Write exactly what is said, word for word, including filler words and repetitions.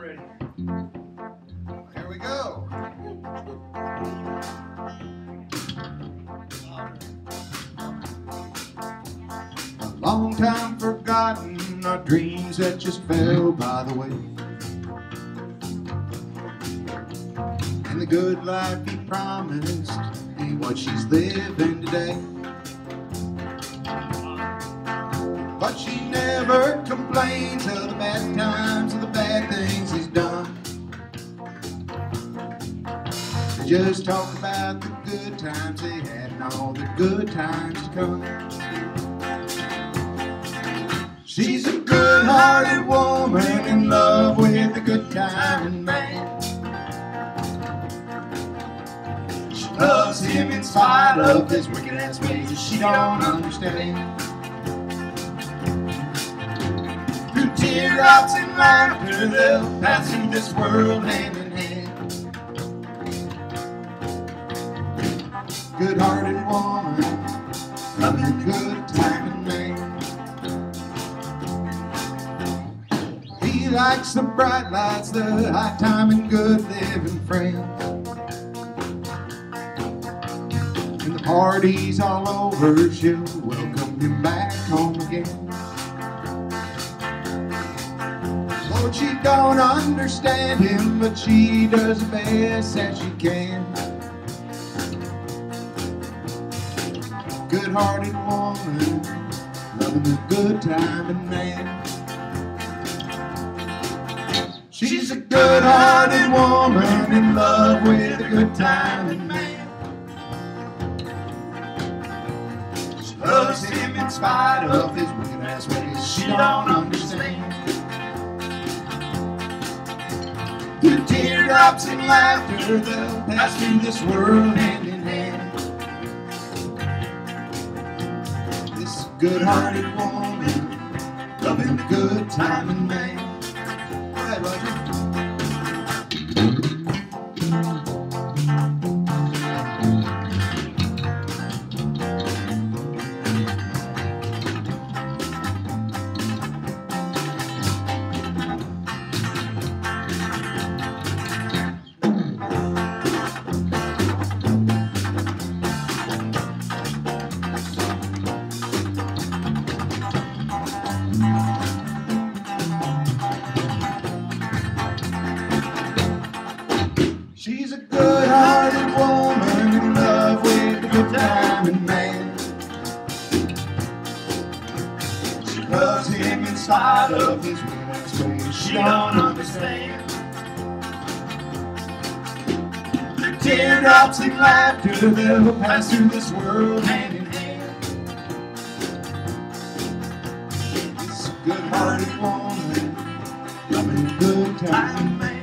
ready. Here we go. A long time forgotten are dreams that just fell by the way. And the good life he promised ain't what she's living today. But she never complains of the bad times or the bad things he's done. They just talk about the good times they had and all the good times to come. She's a good-hearted woman in love with a good-timing man. She loves him in spite of his wicked-ass ways that she don't understand. Through teardrops and laughter, they'll pass through this world hand in hand. Good-hearted woman, loving a good-timing man. He likes the bright lights, the high-timing, good-living friends. And the parties all over, she'll welcome him back home again. Lord, she don't understand him, but she does the best that she can. Good-hearted woman, loving a good-timing man. She's a good-hearted woman in love with a good-timing man. She loves him in spite of his wicked-ass ways she don't understand. Through teardrops and laughter, they'll pass through this world hand in hand. This good-hearted woman, loving a good-timing man. Go ahead, Roger. She's a good-hearted woman in love with a good-timing man. She loves him in spite of his wicked-ass ways she don't understand. Through teardrops and laughter, they'll pass through this world hand in hand. This good-hearted woman, loving a good-timing man.